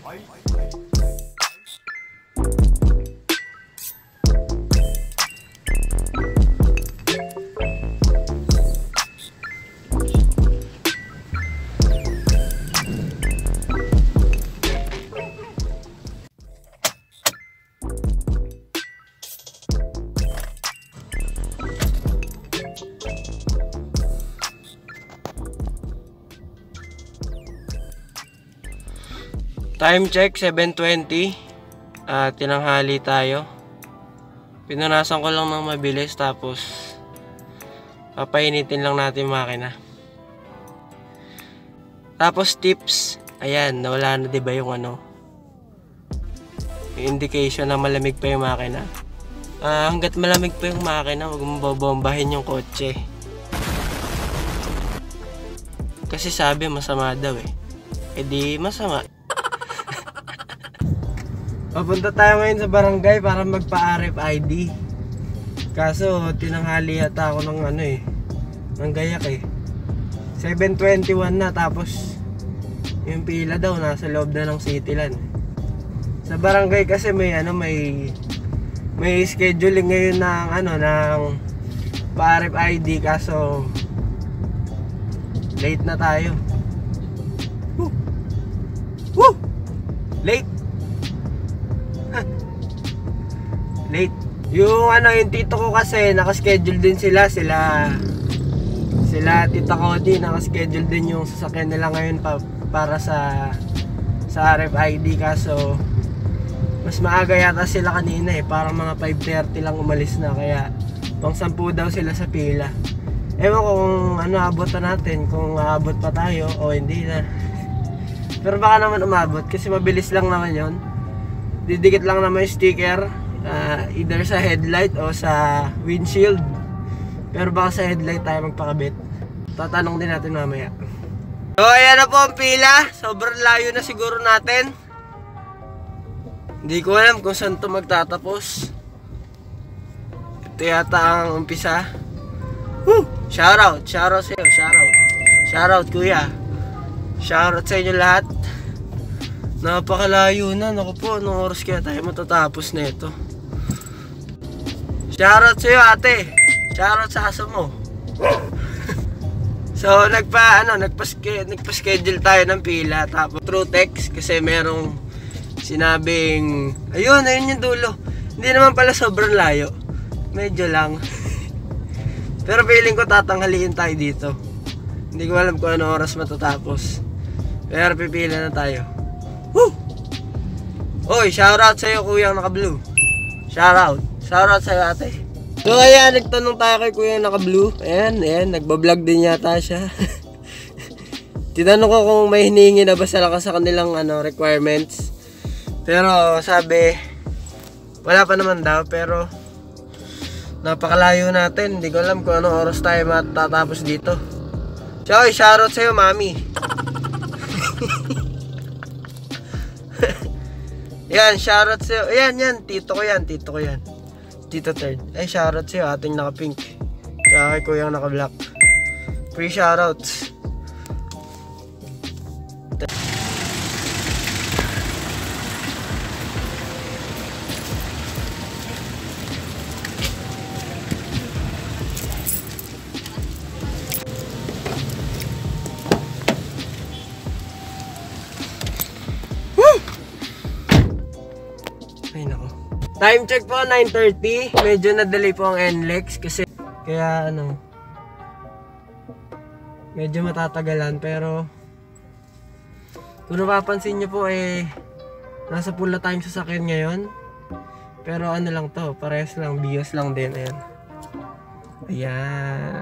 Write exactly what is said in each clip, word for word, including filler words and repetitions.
Time check, seven twenty. uh, Tinanghali tayo. Pinunasan ko lang ng mabilis, tapos papainitin lang natin makina. Tapos tips, ayan, nawala na diba yung ano, yung indication na malamig pa yung makina. uh, Hanggat malamig pa yung makina, huwag mong babombahin yung kotse, kasi sabi masama daw eh. E di masama. Papunta tayo ngayon sa barangay para magpa-R F I D. Kaso tinanghali yata ako ng ano eh, ng gayak eh. seven twenty-one na, tapos yung pila daw nasa loob na ng Cityland. Sa barangay kasi may ano, may may scheduling ngayon ng ano, ng pa-R F I D, kaso late na tayo. Woo! Woo! Late. Late. Yung ano, yung tito ko kasi naka-schedule din sila, sila sila tita ko din, naka-schedule din yung sasakyan nila ngayon pa, para sa sa R F I D, kaso mas maaga yata sila kanina eh, parang mga five thirty lang umalis na, kaya pang sampu daw sila sa pila. Ewan ko kung ano abutan natin, kung aabot pa tayo o hindi na. Pero baka naman umabot kasi mabilis lang naman yon. Didikit lang naman yung sticker, uh, either sa headlight o sa windshield. Pero baka sa headlight tayo magpakabit. Tatanong din natin mamaya. So ayan na po ang pila. Sobrang layo na siguro natin. Hindi ko alam kung saan to magtatapos. Ito yata ang umpisa. Woo! Shoutout! Shoutout sa'yo! Shoutout! Shoutout kuya! Shoutout sa inyo lahat. Napakalayo na. Naku po, anong oras kaya tayo matatapos na ito? Shoutout sa'yo ate. Shoutout sa aso mo. So nagpa ano, nagpa-schedule nagpa tayo ng pila, tapos through text kasi merong sinabing ayun, ayun yung dulo. Hindi naman pala sobrang layo. Medyo lang. Pero feeling ko tatanghaliin tayo dito. Hindi ko alam kung ano oras matatapos. Pero pipila na tayo. Woo! Oy, shoutout sa'yo kuya naka-blue. Shoutout. Shoutout sa'yo ate. So ayan, nagtanong tayo kay kuya naka-blue. Ayan, ayan, nagbablog din yata siya. Tinanong ko kung may hinihingi na ba sila sa kanilang ano, requirements. Pero sabi, wala pa naman daw, pero napakalayo natin. Hindi ko alam kung anong oras tayo matatapos dito. So, shoutout sa'yo mami. Yan, shoutout sa'yo. Ayan, yan, tito ko yan, tito ko yan. Tito third. Ay, shoutout sa'yo, ating naka-pink. Tsaka kay kuyang naka-black. Free shoutouts. Time check po, nine thirty. Medyo na-delay po ang N L E X kasi kaya ano, medyo matatagalan. Pero kung napapansin nyo po eh, nasa pula time sasakyan ngayon. Pero ano lang to, parehas lang, bios lang din. Ayan. Ayan.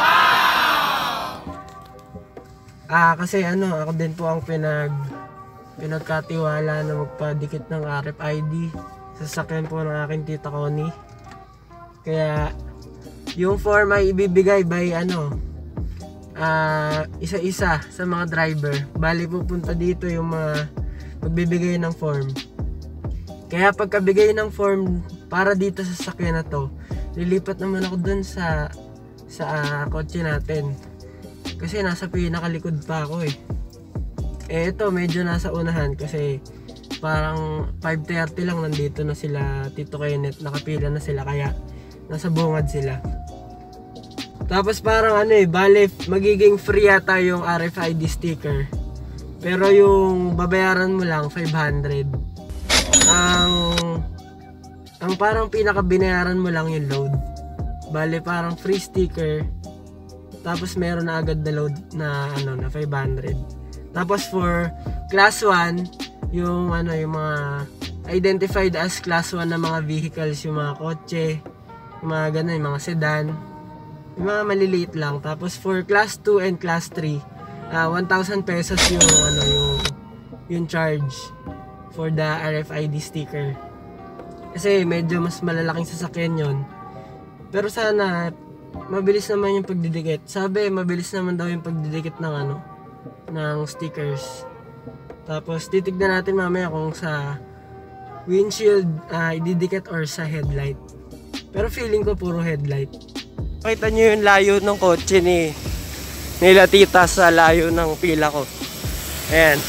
Ah, kasi ano, ako din po ang pinag pinagkatiwala na magpadikit ng R F I D sasakyan po ng aking tita Connie. Kaya yung form ay ibibigay by ano, uh, isa-isa sa mga driver. Bali pupunta dito yung mga magbibigay ng form. Kaya pagkabigay ng form para dito sa sasakyan na to, lilipat naman ako dun sa sa uh, kotse natin. Kasi nasa pinakalikod pa ako eh. Eh ito medyo nasa unahan kasi parang five thirty lang nandito na sila Tito Kenneth, nakapila na sila kaya nasa bungad sila. Tapos parang ano eh, bale magiging free yata yung R F I D sticker. Pero yung babayaran mo lang five hundred. Ang ang parang pinaka binayaran mo lang yung load. Bale parang free sticker. Tapos meron na agad na load na ano na five hundred. Tapos for class one, yung ano yung mga identified as class one na mga vehicles, yung mga kotse, yung mga ganun, yung mga sedan, yung mga maliliit lang. Tapos for class two and class three, uh, one thousand pesos yung ano yung yung charge for the R F I D sticker. Kasi medyo mas malalaking sasakyan yon. Pero sana mabilis naman yung pagdidikit. Sabi, mabilis naman daw yung pagdidikit ng ano, ng stickers. Tapos titignan natin mamaya kung sa windshield uh, ididikit or sa headlight. Pero feeling ko puro headlight. Nakita nyo yung layo ng kotse ni nila tita sa layo ng pila ko. Ayan.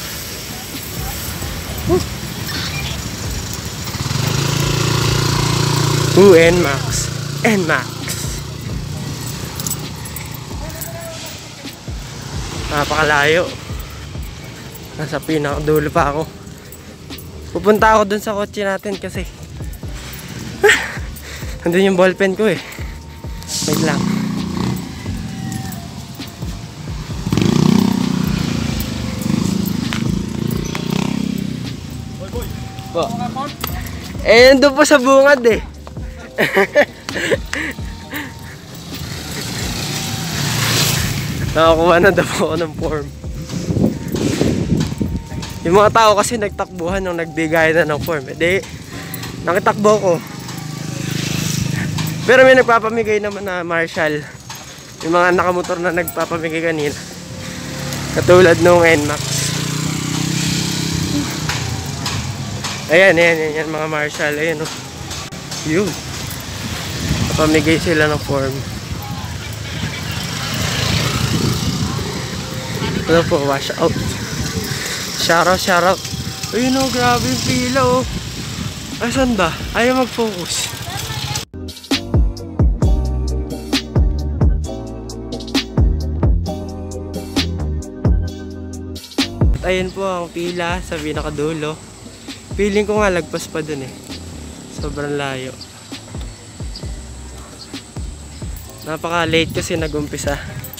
Woo! Ooh, N MAX. N MAX. Napakalayo. Nasa pinakadulo pa ako. Pupunta ako dun sa kotse natin kasi andun yung ballpen ko eh. Wait lang. Boy, boy. Po. Eh, nandun po sa bungad eh. Nakakuha na daw ako ng form. Yung mga tao kasi nagtakbuhan nung nagbigay na ng form. Eh di, nakitakbo ko. Pero may nagpapamigay naman na marshal. Yung mga nakamotor na nagpapamigay kanina. Katulad nung N MAX. Ayan, ayan, ayan, ayan mga marshal. Ayan o. Oh. Yun. Napamigay sila ng form. Ano po, wash out. Shout out, shout out. Ayun o, grabe yung pila o. Asan ba? Ayaw mag-focus. Ayan po ang pila sa pinakadulo. Feeling ko nga lagpas pa dun eh. Sobrang layo. Napaka-late kasi nag-umpisa.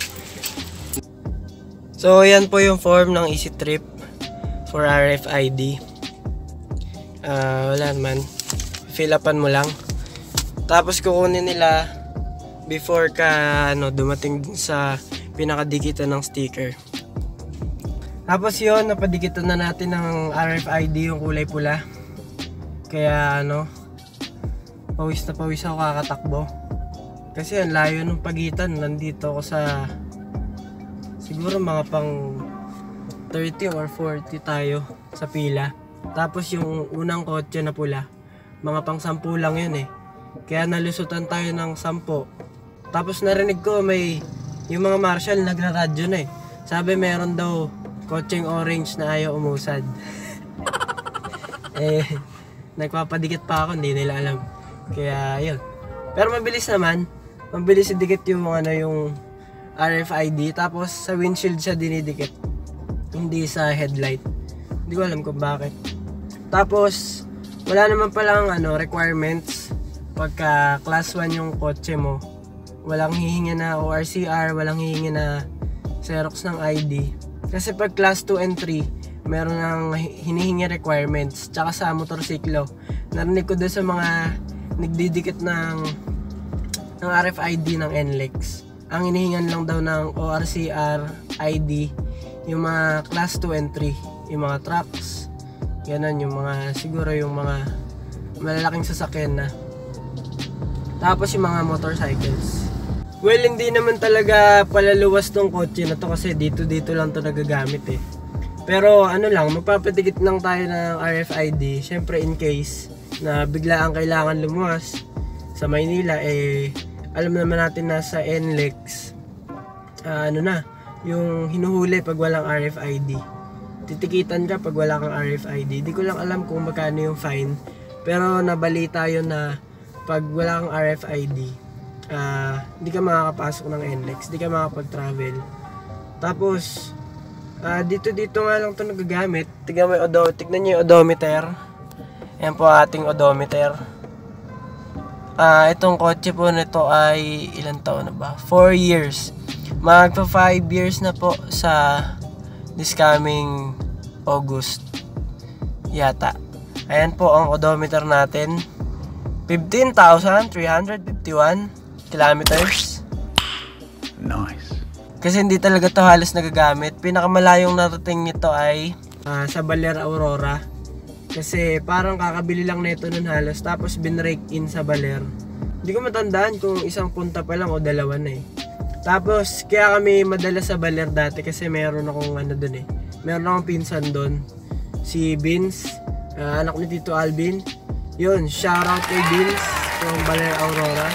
So, yan po yung form ng Easy Trip for R F I D. Uh, wala naman. Fill upan mo lang. Tapos kukunin nila before ka ano, dumating sa pinakadikitan ng sticker. Tapos yun, napadikitan na natin ng R F I D yung kulay pula. Kaya ano, pawis na pawis ako kakatakbo. Kasi ang layo ng pagitan. Nandito ako sa siguro mga pang thirty or forty tayo sa pila. Tapos yung unang kotse na pula, mga pang sampu lang yun eh. Kaya nalusutan tayo ng sampo. Tapos narinig ko may yung mga marshal nagra-radyo na eh. Sabi meron daw kotseng orange na ayaw umusad. Eh, nagpapadikit pa ako, hindi nila alam. Kaya yun. Pero mabilis naman. Mabilis idikit yung ano yung R F I D. Tapos sa windshield siya dinidikit. Hindi sa headlight. Hindi ko alam kung bakit. Tapos wala naman palang ano, requirements. Pagka class one yung kotse mo, walang hihingi na O R C R, walang hihingi na Xerox ng I D. Kasi pag class two and three, meron ng hinihingi requirements. Tsaka sa motorsiklo, narinig ko doon sa mga nagdidikit ng ng R F I D ng N L E X. Ang hinihingan lang daw ng O R C R, I D, yung mga class two and three, yung mga trucks, ganun, yung mga, siguro yung mga malalaking sasakyan na. Tapos yung mga motorcycles. Well, hindi naman talaga palaluwas tong kotse na to kasi dito-dito lang to nagagamit eh. Pero ano lang, magpapatikit lang tayo ng R F I D. Syempre in case na bigla ang kailangan lumuwas sa Maynila, eh alam naman natin na sa N L E X, uh, ano na, yung hinuhuli pag walang R F I D. titikitan ka pag wala kang R F I D. Di ko lang alam kung magkano yung fine, pero nabalita yun na pag wala kang R F I D, uh, di ka makakapasok ng N L E X, di ka makapag-travel. Tapos, uh, dito dito nga lang ito nagagamit. Tignan mo yung odo, tignan nyo yung odometer. Yan po ating odometer. Uh, itong kotse po nito ay ilang taon na ba? four years. Magpa five years na po sa this coming August yata. Ayan po ang odometer natin. fifteen thousand three hundred fifty-one kilometers. Nice. Kasi hindi talaga to halos nagagamit. Pinakamalayong narating nito ay uh, sa Baler Aurora. Kasi parang kakabili lang nito nun halos, tapos binrake in sa Baler. Hindi ko matandaan kung isang punta pa lang o dalawa na eh. Tapos kaya kami madala sa Baler dati kasi meron akong ano dun eh. Meron akong pinsan dun, si Vince, uh, anak ni Tito Alvin. Yun, shoutout kay Vince from Baler Aurora.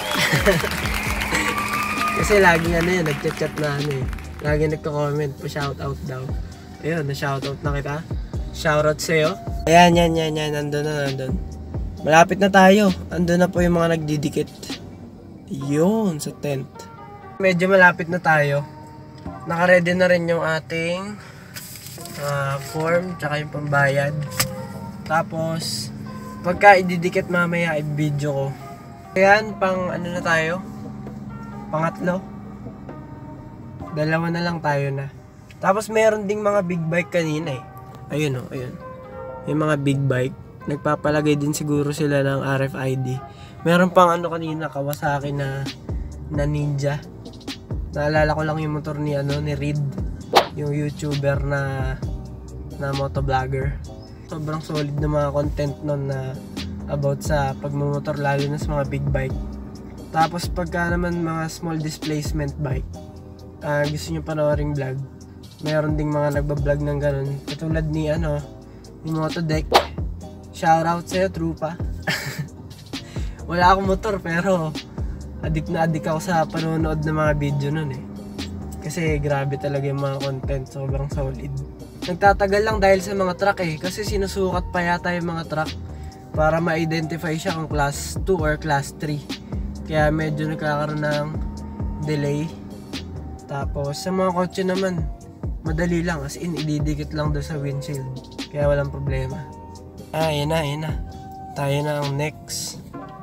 Kasi laging ano yun, nagchat-chat na ano eh. Laging nagko-comment pa shoutout daw. Ayun, na-shoutout na kita. Shoutout sa'yo. Ayan, yan, yan, yan. Nandun na, nandun. Malapit na tayo. Andun na po yung mga nagdidikit. Yun, sa tent. Medyo malapit na tayo. Nakaready na rin yung ating uh, form, tsaka yung pambayad. Tapos, pagka ididikit mamaya, i-video ko. Ayan, pang ano na tayo? Pangatlo. Dalawa na lang tayo na. Tapos meron ding mga big bike kanina eh. Ayun o, oh, ayun. Yung mga big bike. Nagpapalagay din siguro sila ng R F I D. Meron pang ano kanina, Kawasaki na, na Ninja. Naalala ko lang yung motor ni, ano, ni Reed. Yung YouTuber na, na motovlogger. Sobrang solid na mga content nun na about sa pagmumotor, lalo na sa mga big bike. Tapos pagka naman mga small displacement bike, uh, gusto nyo panooring vlog, meron ding mga nagbablog ng ganun. Katulad ni ano, ni Motodeck. Shoutout sa'yo, trupa. Wala akong motor pero adik na adik ako sa panonood ng mga video nun eh. Kasi grabe talaga yung mga content, sobrang solid. Nagtatagal lang dahil sa mga truck eh, kasi sinusukat pa yata yung mga truck para ma-identify siya kung class two or class three. Kaya medyo nagkakaroon ng delay. Tapos sa mga kotse naman, madali lang, as in ididikit lang doon sa windshield. Kaya walang problema. Ah, yun na, yun na. Tayo na ang next.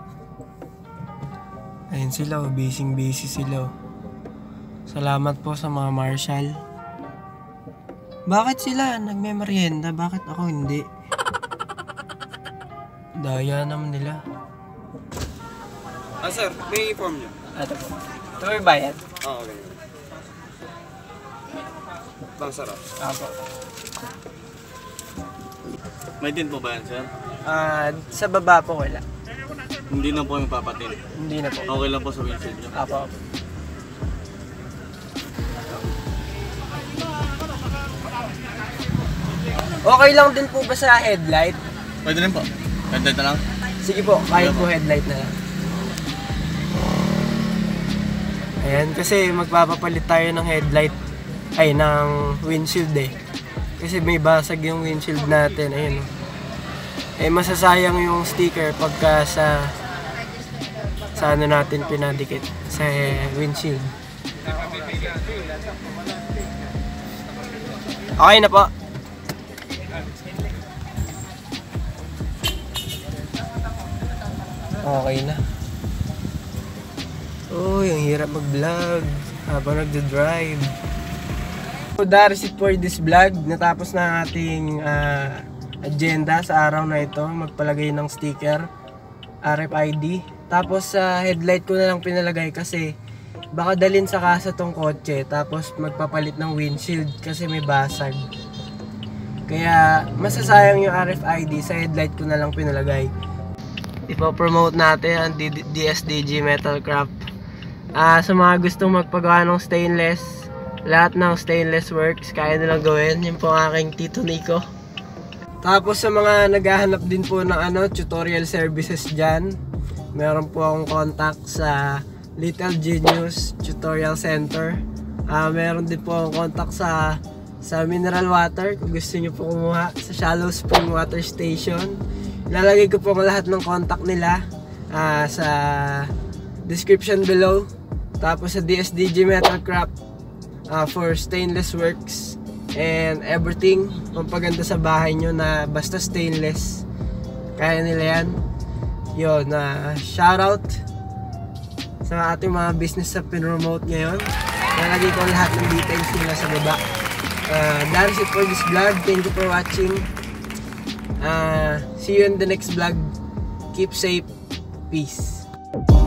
Ayun sila, busy busy sila. Salamat po sa mga marshal. Bakit sila nagme-merienda? Bakit ako hindi? Daya naman nila. Ah sir, may form nyo? Ito po. Ito may bayad? Oo, oh, okay. Bang sarap. Apo. May din po ba yan sir? Ah, sa baba po wala. Hindi na po kami papatin. Hindi na po. Okay lang po sa windshield nyo. Apo. Okay lang din po ba sa headlight? Pwede rin po. Headlight na lang? Sige po, kahit po headlight na lang. Ayan, kasi magpapapalit tayo ng headlight, ay ng windshield eh. Kasi may basag yung windshield natin, ayun. Eh masasayang yung sticker pagka sa sa ano natin pinadikit sa windshield. Okay na po. Okay na. Oh, yung hirap mag-vlog habang nagda-drive. So that is it for this vlog. Natapos na ang ating uh, agenda sa araw na ito. Magpalagay ng sticker, R F I D. Tapos sa uh, headlight ko na lang pinalagay kasi baka dalhin sa kasa tong kotse. Tapos magpapalit ng windshield kasi may basag. Kaya masasayang yung R F I D, sa headlight ko na lang pinalagay. Ipo-promote natin ang D S D G Metal Craft. Uh, sa mga gustong magpagawa ng stainless, lahat ng stainless works, kaya nilang gawin. Yun po ang aking Tito Nico. Tapos sa mga naghahanap din po ng ano, tutorial services dyan, meron po akong contact sa Little Genius Tutorial Center. Uh, meron din po akong contact sa sa mineral water kung gusto nyo po kumuha sa Shallow Spring Water Station. Ilalagay ko po ang lahat ng contact nila uh, sa description below. Tapos sa D S D G Metal Craft uh, for stainless works and everything pampaganda sa bahay nyo na basta stainless, kaya nila yan. Yun, uh, shoutout sa ating mga business sa pinromote ngayon. Nalagay ko lahat ng details nila sa baba. Uh, that's it for this vlog. Thank you for watching. Uh, see you in the next vlog. Keep safe. Peace.